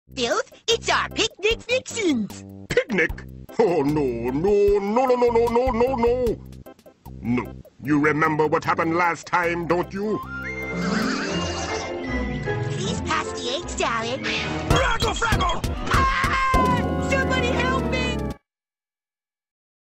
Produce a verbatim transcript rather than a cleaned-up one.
Filth, it's our picnic fixins. Picnic? Oh, no, no, no, no, no, no, no, no, no. No, you remember what happened last time, don't you? Please pass the egg salad.